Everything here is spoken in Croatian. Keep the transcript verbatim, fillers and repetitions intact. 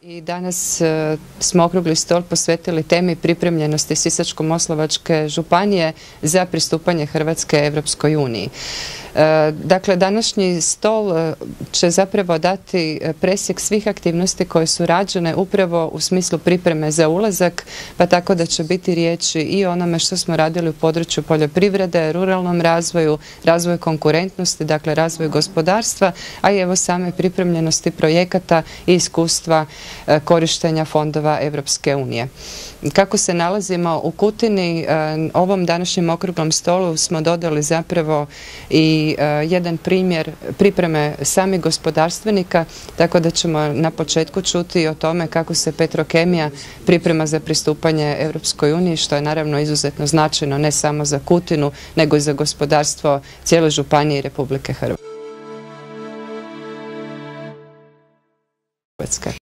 I danas e, smo okrugli stol posvetili temi pripremljenosti Sisačko-moslavačke županije za pristupanje Hrvatske Europskoj uniji. E, dakle, današnji stol e, će zapravo dati presjek svih aktivnosti koje su rađene upravo u smislu pripreme za ulazak, pa tako da će biti riječi i o onome što smo radili u području poljoprivrede, ruralnom razvoju, razvoju konkurentnosti, dakle razvoju gospodarstva, a i evo same pripremljenosti projekata i iskustva korištenja fondova Europske unije. Kako se nalazimo u Kutini, ovom današnjem okruglom stolu smo dodali zapravo i jedan primjer pripreme samih gospodarstvenika, tako da ćemo na početku čuti o tome kako se Petrokemija priprema za pristupanje Europskoj uniji, što je naravno izuzetno značajno ne samo za Kutinu, nego i za gospodarstvo cijele županije i Republike Hrvatske.